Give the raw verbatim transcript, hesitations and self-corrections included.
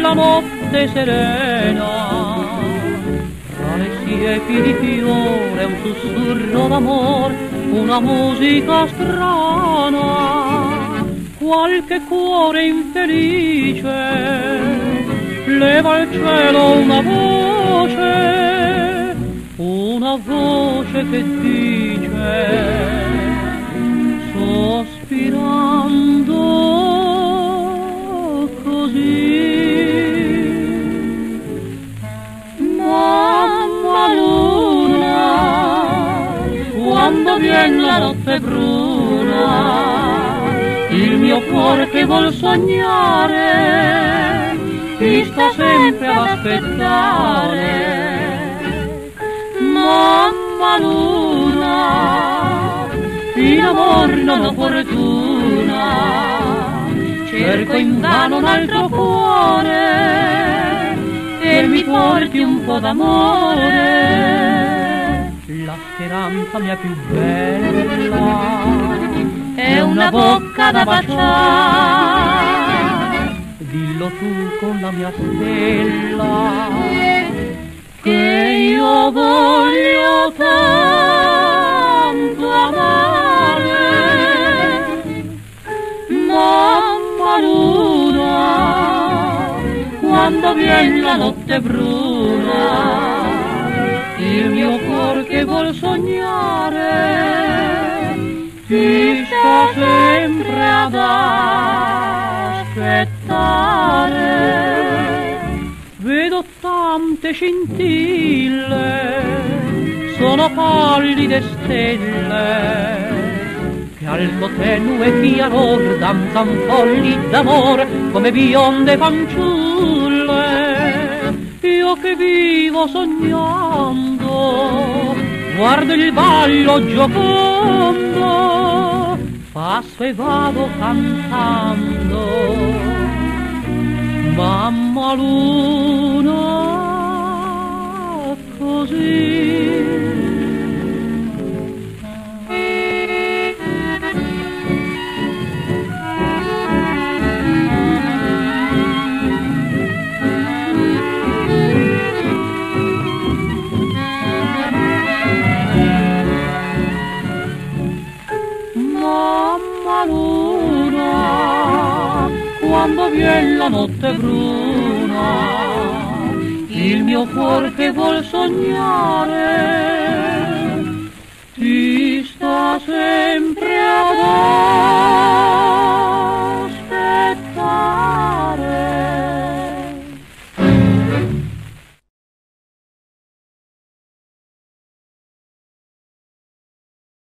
la notte serena, tra le siepi di fiore un sussurro d'amor, una musica strana, qualche cuore infelice leva al cielo una voce, una voce che dice, sospirando così: mamma luna, quando viene la notte bruna, il mio cuore che vuol sognare ti sta sempre ad aspettare. Mamma luna, in amor non ho fortuna, cerco invano un altro cuore che mi porti un po' d'amore. La speranza mia più bella è una bocca da baciare, dillo tu con la mia stella che io voglio tanto amare. Mamma luna, quando viene la notte bruna, il mio cuore che vuol sognare ti sta sempre ad aspettare. Vedo tante scintille, sono pallide stelle, che al tuo tenue chiaror danzan folli d'amore come bionde fanciulle. Io che vivo sognando, guardo il ballo giocondo, passo e vado cantando. Mamma luna, così. Mamma luna, quando viene la notte bruna, il mio cuore che vuol sognare